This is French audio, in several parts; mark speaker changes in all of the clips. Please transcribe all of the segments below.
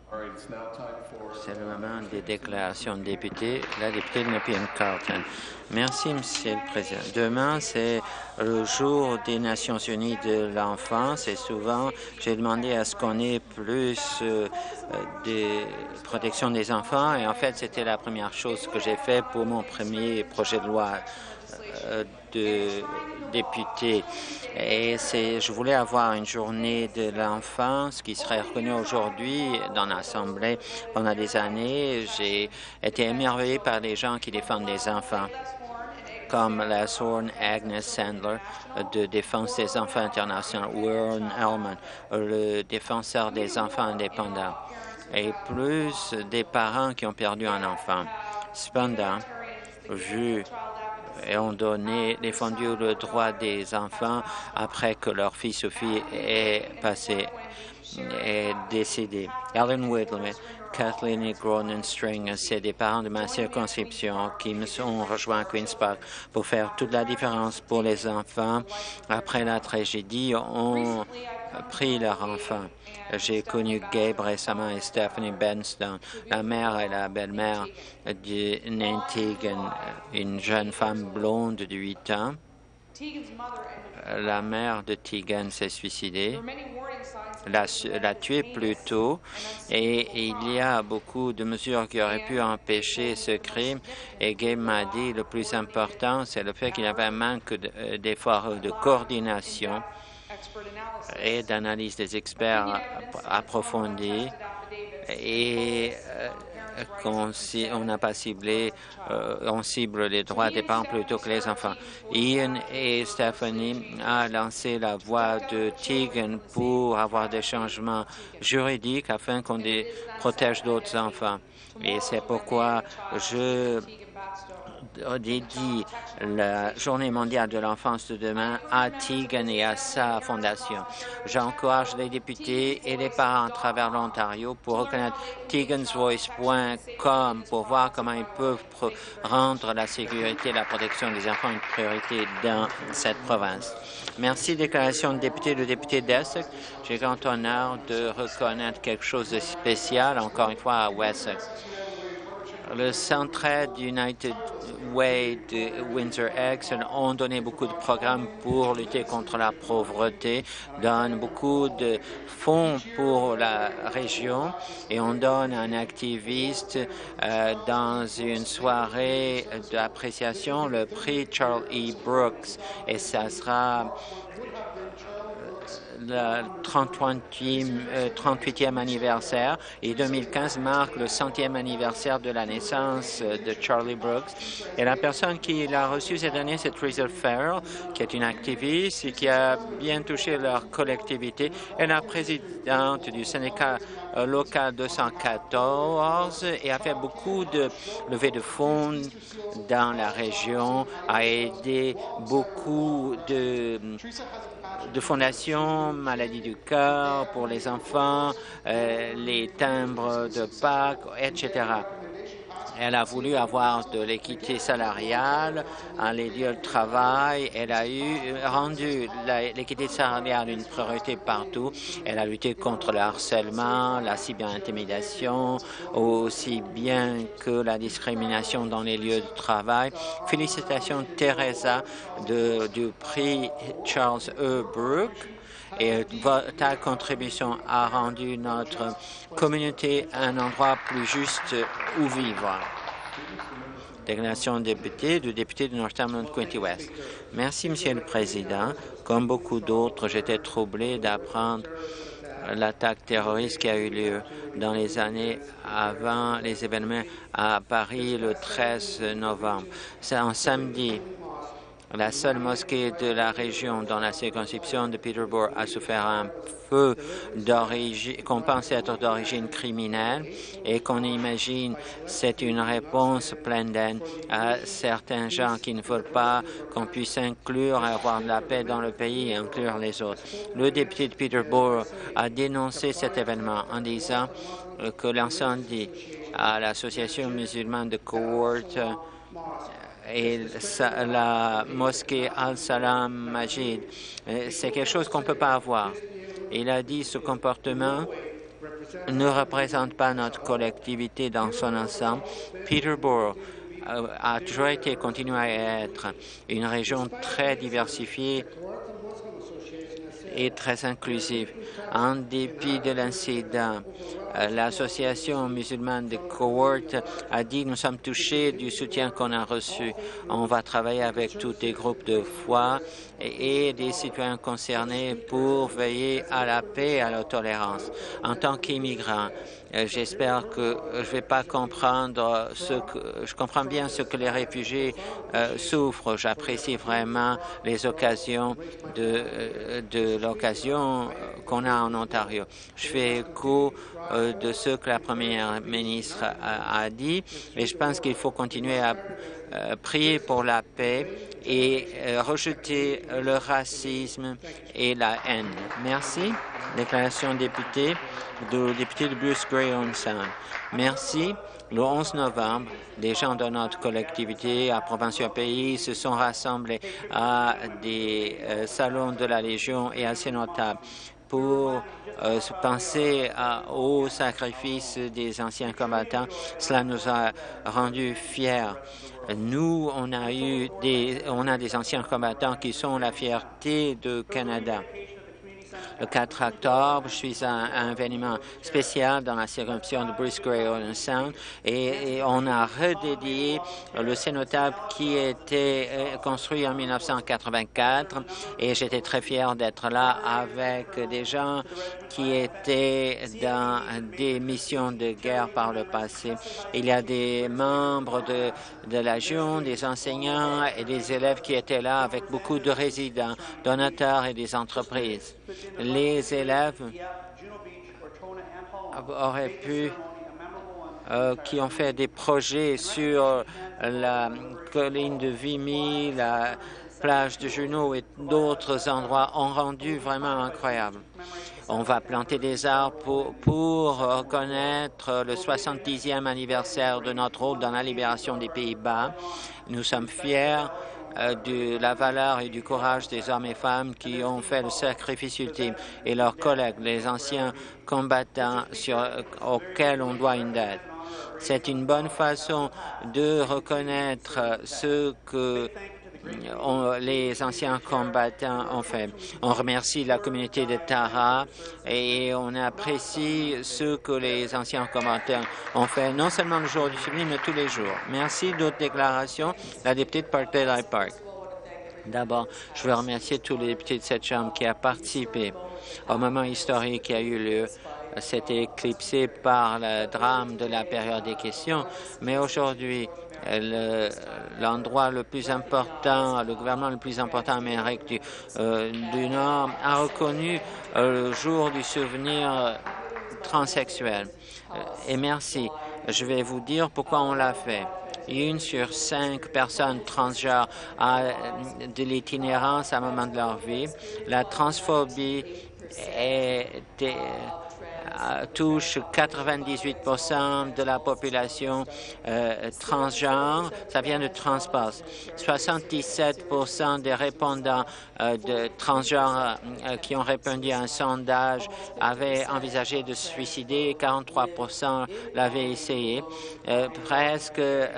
Speaker 1: C'est le moment des déclarations de députés. La députée de Nepean Carleton. Merci, Monsieur le Président. Demain, c'est le jour des Nations unies de l'enfance et souvent, j'ai demandé à ce qu'on ait plus de protection des enfants et en fait, c'était la première chose que j'ai fait pour mon premier projet de loi de député. Et je voulais avoir une journée de l'enfance qui serait reconnue aujourd'hui dans l'Assemblée. Pendant des années, j'ai été émerveillé par les gens qui défendent les enfants, comme la Sworn Agnes Sandler de Défense des enfants internationaux, Warren Ellman, le défenseur des enfants indépendants, et plus des parents qui ont perdu un enfant. Cependant, et ont défendu le droit des enfants après que leur fils ou fille est décédé. Alan Whitlam, Kathleen et Cronin String, c'est des parents de ma circonscription qui me sont rejoints à Queen's Park pour faire toute la différence pour les enfants. Après la tragédie, ont pris leur enfant. J'ai connu Gabe récemment et Stephanie Benstone, la mère et la belle-mère de Nan Tegan, une jeune femme blonde de 8 ans. La mère de Tegan s'est suicidée, l'a tuée plus tôt, et il y a beaucoup de mesures qui auraient pu empêcher ce crime. Et Gabe m'a dit le plus important, c'est le fait qu'il y avait un manque d'efforts de coordination et d'analyse des experts approfondis et on n'a pas ciblé, on cible les droits des parents plutôt que les enfants. Ian et Stephanie ont lancé la voie de Tegan pour avoir des changements juridiques afin qu'on protège d'autres enfants. Et c'est pourquoi je dédie la Journée mondiale de l'enfance de demain à Tegan et à sa fondation. J'encourage les députés et les parents à travers l'Ontario pour reconnaître tegansvoice.com pour voir comment ils peuvent rendre la sécurité et la protection des enfants une priorité dans cette province. Merci. Déclaration de député, le député d'Essex. J'ai grand honneur de reconnaître quelque chose de spécial, encore une fois, à Wessex. Le Centraide United Way de Windsor-Essex ont donné beaucoup de programmes pour lutter contre la pauvreté, donnent beaucoup de fonds pour la région et on donne un activiste dans une soirée d'appréciation le prix Charles E. Brooks et ça sera le 38e anniversaire et 2015 marque le 100e anniversaire de la naissance de Charlie Brooks. Et la personne qui l'a reçu cette année, c'est Teresa Farrell, qui est une activiste et qui a bien touché leur collectivité. Elle est la présidente du syndicat local 214 et a fait beaucoup de levées de fonds dans la région, a aidé beaucoup de fondations, maladies du cœur pour les enfants, les timbres de Pâques, etc. Elle a voulu avoir de l'équité salariale dans les lieux de travail. Elle a rendu l'équité salariale une priorité partout. Elle a lutté contre le harcèlement, la cyberintimidation, aussi bien que la discrimination dans les lieux de travail. Félicitations Teresa du prix Charles E. Brooks. Et ta contribution a rendu notre communauté un endroit plus juste où vivre. Déclaration de député, du député de Northumberland-Quinte-West. Merci, Monsieur le Président. Comme beaucoup d'autres, j'étais troublé d'apprendre l'attaque terroriste qui a eu lieu dans les années avant les événements à Paris le 13 novembre. C'est un samedi. La seule mosquée de la région dans la circonscription de Peterborough a souffert un feu qu'on pense être d'origine criminelle et qu'on imagine c'est une réponse pleine d'haine à certains gens qui ne veulent pas qu'on puisse inclure et avoir de la paix dans le pays et inclure les autres. Le député de Peterborough a dénoncé cet événement en disant que l'incendie à l'association musulmane de Cohort et la mosquée Al-Salam Majid, c'est quelque chose qu'on ne peut pas avoir. Il a dit ce comportement ne représente pas notre collectivité dans son ensemble. Peterborough a toujours été et continue à être une région très diversifiée et très inclusive. En dépit de l'incident, l'association musulmane de Cohort a dit « Nous sommes touchés du soutien qu'on a reçu. On va travailler avec tous les groupes de foi et des citoyens concernés pour veiller à la paix et à la tolérance. » En tant qu'immigrant, j'espère que je ne vais pas comprendre je comprends bien ce que les réfugiés souffrent. J'apprécie vraiment les occasions de l'occasion qu'on a en Ontario. Je fais écho de ce que la première ministre a dit et je pense qu'il faut continuer à prier pour la paix et rejeter le racisme et la haine. Merci. Déclaration député de Bruce Grey Owen Sound. Merci. Le 11 novembre, des gens de notre collectivité à Provincial Pays se sont rassemblés à des salons de la Légion et assez notables pour penser au sacrifice des anciens combattants. Cela nous a rendus fiers. Nous, on a des anciens combattants qui sont la fierté du Canada. Le 4 octobre, je suis à un événement spécial dans la circonscription de Bruce Grey Owen Sound et on a redédié le cénotaphe qui était construit en 1984 et j'étais très fier d'être là avec des gens qui étaient dans des missions de guerre par le passé. Il y a des membres de la Légion, des enseignants et des élèves qui étaient là avec beaucoup de résidents, donateurs et des entreprises. Les élèves auraient pu, qui ont fait des projets sur la colline de Vimy, la plage de Juno et d'autres endroits, ont rendu vraiment incroyable. On va planter des arbres pour reconnaître le 70e anniversaire de notre rôle dans la libération des Pays-Bas. Nous sommes fiers de la valeur et du courage des hommes et femmes qui ont fait le sacrifice ultime et leurs collègues, les anciens combattants auxquels on doit une dette. C'est une bonne façon de reconnaître ce que les anciens combattants ont fait. On remercie la communauté de Tara et on apprécie ce que les anciens combattants ont fait, non seulement le jour du souvenir, mais tous les jours. Merci. D'autres déclarations? La députée de Parkdale High Park. D'abord, je veux remercier tous les députés de cette Chambre qui ont participé au moment historique qui a eu lieu. C'était éclipsé par le drame de la période des questions, mais aujourd'hui, l'endroit le plus important, le gouvernement le plus important en Amérique du Nord a reconnu le jour du souvenir transsexuel. Et merci. Je vais vous dire pourquoi on l'a fait. 1 sur 5 personnes transgenres a de l'itinérance à un moment de leur vie. La transphobie touche 98% de la population transgenre. Ça vient de Transpost. 77% des répondants de transgenres qui ont répondu à un sondage avaient envisagé de se suicider. 43% l'avaient essayé. Presque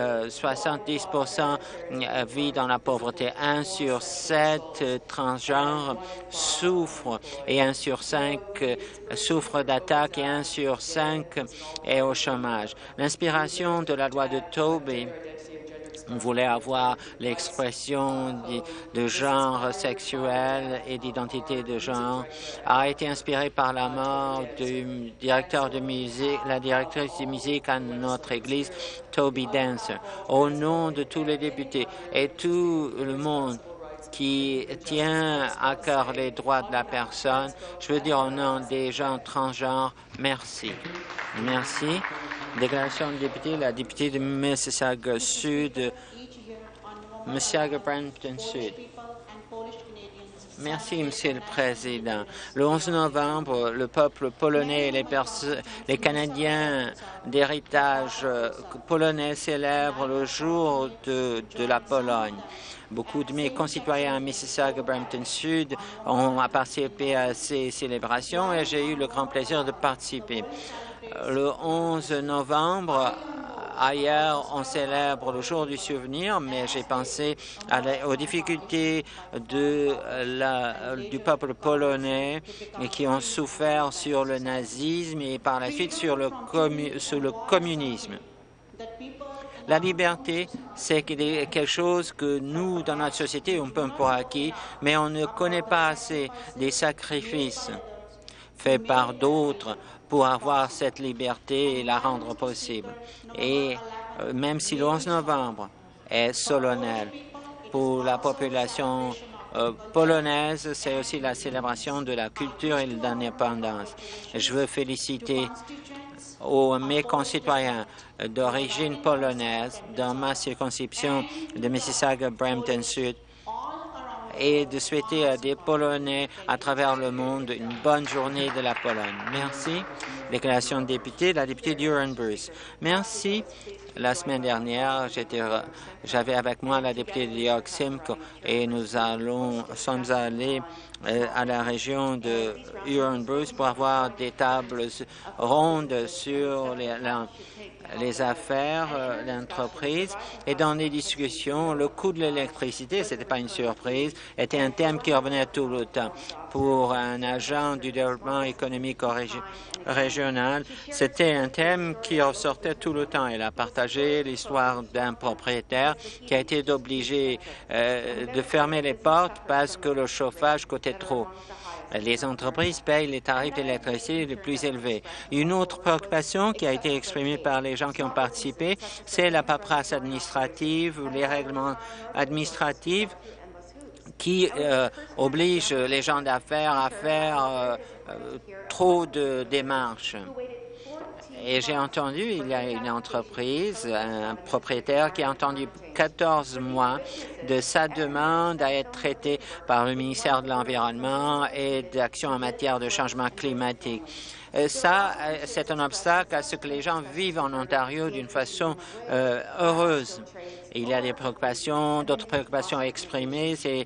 Speaker 1: 70% vivent dans la pauvreté. 1 sur 7 transgenres souffrent et 1 sur 5 souffrent d'attaques et 1 sur 5 est au chômage. L'inspiration de la loi de Toby, on voulait avoir l'expression de genre sexuel et d'identité de genre, a été inspirée par la mort du directeur de musique, la directrice de musique à notre église, Toby Dancer. Au nom de tous les députés et tout le monde qui tient à cœur les droits de la personne, je veux dire au nom des gens transgenres, merci. Merci. Déclaration de député, la députée de Mississauga Sud, Mississauga-Brampton Sud. Merci, Monsieur le Président. Le 11 novembre, le peuple polonais et les Canadiens d'héritage polonais célèbrent le jour de la Pologne. Beaucoup de mes concitoyens à Mississauga-Brampton Sud ont participé à ces célébrations et j'ai eu le grand plaisir de participer. Le 11 novembre, ailleurs, on célèbre le jour du souvenir, mais j'ai pensé aux difficultés du peuple polonais qui ont souffert sur le nazisme et par la suite sur le communisme. La liberté, c'est quelque chose que nous, dans notre société, on prend pour acquis, mais on ne connaît pas assez des sacrifices faits par d'autres pour avoir cette liberté et la rendre possible. Et même si le 11 novembre est solennel pour la population polonaise, c'est aussi la célébration de la culture et de l'indépendance. Je veux féliciter mes concitoyens d'origine polonaise dans ma circonscription de Mississauga-Brampton Sud et de souhaiter à des Polonais à travers le monde une bonne journée de la Pologne. Merci. Déclaration de député, la députée d'Huron-Bruce. Merci. La semaine dernière, j'avais avec moi la députée de York Simcoe et nous sommes allés à la région de Huron-Bruce pour avoir des tables rondes sur les affaires, l'entreprise. Et dans les discussions, le coût de l'électricité, ce n'était pas une surprise, était un thème qui revenait tout le temps. Pour un agent du développement économique régional, c'était un thème qui ressortait tout le temps. Elle a partagé l'histoire d'un propriétaire qui a été obligé de fermer les portes parce que le chauffage coûtait trop. Les entreprises payent les tarifs d'électricité les plus élevés. Une autre préoccupation qui a été exprimée par les gens qui ont participé, c'est la paperasse administrative, les règlements administratifs qui obligent les gens d'affaires à faire trop de démarches. Et j'ai entendu, il y a une entreprise, un propriétaire qui a entendu 14 mois de sa demande à être traitée par le ministère de l'Environnement et d'Action en matière de changement climatique. Ça, c'est un obstacle à ce que les gens vivent en Ontario d'une façon heureuse. Il y a des préoccupations, d'autres préoccupations exprimées, c'est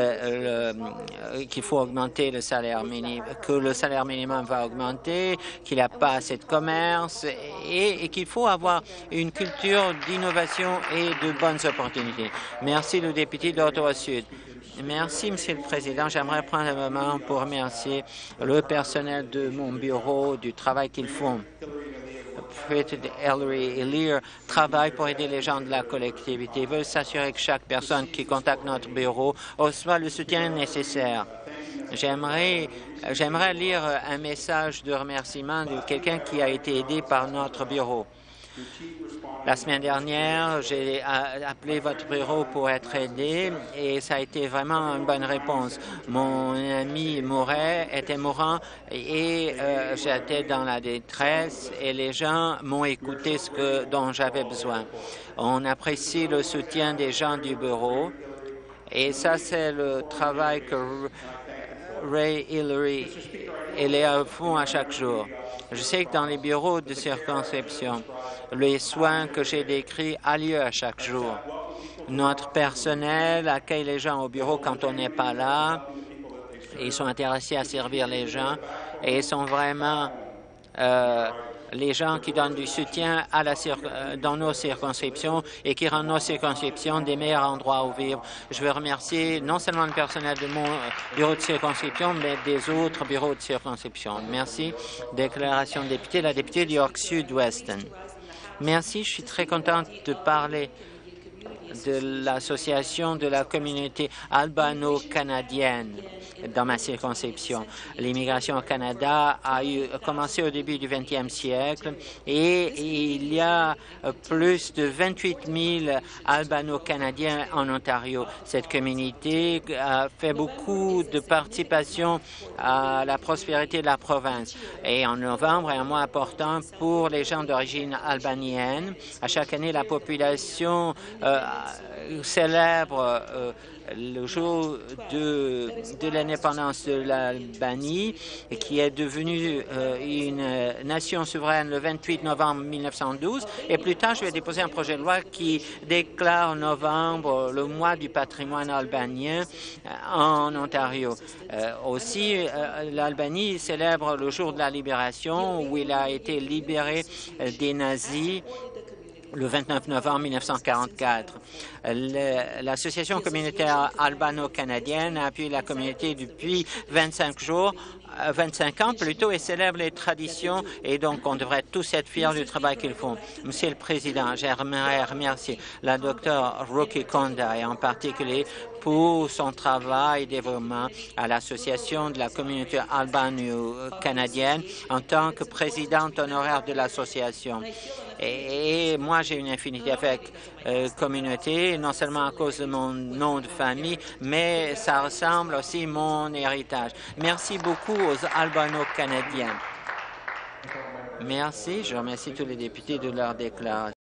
Speaker 1: qu'il faut augmenter le salaire minimum, que le salaire minimum va augmenter, qu'il n'y a pas assez de commerce et qu'il faut avoir une culture d'innovation et de bonnes opportunités. Merci, le député d'Ottawa-Sud. Merci, Monsieur le Président. J'aimerais prendre un moment pour remercier le personnel de mon bureau du travail qu'ils font. Ellery et Lear travaillent pour aider les gens de la collectivité. Ils veulent s'assurer que chaque personne qui contacte notre bureau reçoit le soutien nécessaire. J'aimerais lire un message de remerciement de quelqu'un qui a été aidé par notre bureau. La semaine dernière, j'ai appelé votre bureau pour être aidé et ça a été vraiment une bonne réponse. Mon ami était mourant et j'étais dans la détresse et les gens m'ont écouté dont j'avais besoin. On apprécie le soutien des gens du bureau et ça, c'est le travail que Ray, Hillary et Léa font à chaque jour. Je sais que dans les bureaux de circonscription, les soins que j'ai décrits ont lieu à chaque jour. Notre personnel accueille les gens au bureau quand on n'est pas là. Ils sont intéressés à servir les gens et ils sont vraiment les gens qui donnent du soutien dans nos circonscriptions et qui rendent nos circonscriptions des meilleurs endroits où vivre. Je veux remercier non seulement le personnel de mon bureau de circonscription, mais des autres bureaux de circonscription. Merci. Déclaration de député, la députée de York Sud-Weston. Merci. Je suis très contente de parler de l'association de la communauté albano-canadienne dans ma circonscription. L'immigration au Canada a commencé au début du 20e siècle et il y a plus de 28 000 albano-canadiens en Ontario. Cette communauté a fait beaucoup de participation à la prospérité de la province. Et en novembre est un mois important pour les gens d'origine albanienne. À chaque année, la population célèbre le jour de l'indépendance de l'Albanie, qui est devenue une nation souveraine le 28 novembre 1912. Et plus tard, je vais déposer un projet de loi qui déclare en novembre le mois du patrimoine albanien en Ontario. Aussi, l'Albanie célèbre le jour de la libération, où il a été libéré des nazis le 29 novembre 1944. L'Association communautaire albano-canadienne a appuyé la communauté depuis 25 ans plutôt, et célèbre les traditions, et donc on devrait tous être fiers du travail qu'ils font. Monsieur le Président, j'aimerais remercier la Dr Ruki Konda, et en particulier pour son travail et développement à l'Association de la communauté albano-canadienne en tant que présidente honoraire de l'association. Et moi, j'ai une affinité avec communauté, non seulement à cause de mon nom de famille, mais ça ressemble aussi à mon héritage. Merci beaucoup aux Albano-Canadiens. Merci. Je remercie tous les députés de leur déclaration.